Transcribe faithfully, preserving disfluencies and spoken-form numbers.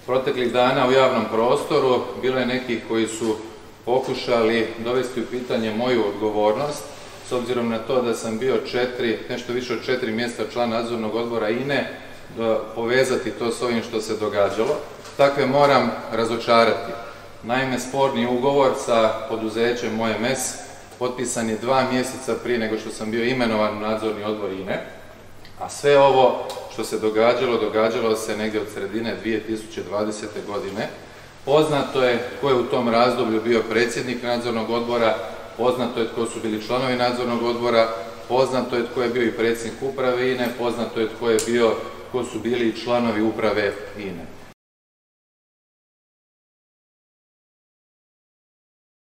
Proteklih dana u javnom prostoru bilo je nekih koji su pokušali dovesti u pitanje moju odgovornost, s obzirom na to da sam bio četiri, nešto više od četiri mjesta član nadzornog odbora I N E, povezati to s ovim što se događalo. Takve moram razočarati. Naime, sporni ugovor sa poduzećem O M S potpisan je dva mjeseca prije nego što sam bio imenovan u nadzorni odbor I N E, a sve ovo što se događalo, događalo se negdje od sredine dvije tisuće dvadesete. godine. Poznato je tko je u tom razdoblju bio predsjednik nadzornog odbora, poznato je tko su bili članovi nadzornog odbora, poznato je tko je bio i predsjednik uprave I N E, poznato je tko je bio, tko su bili i članovi uprave I N E.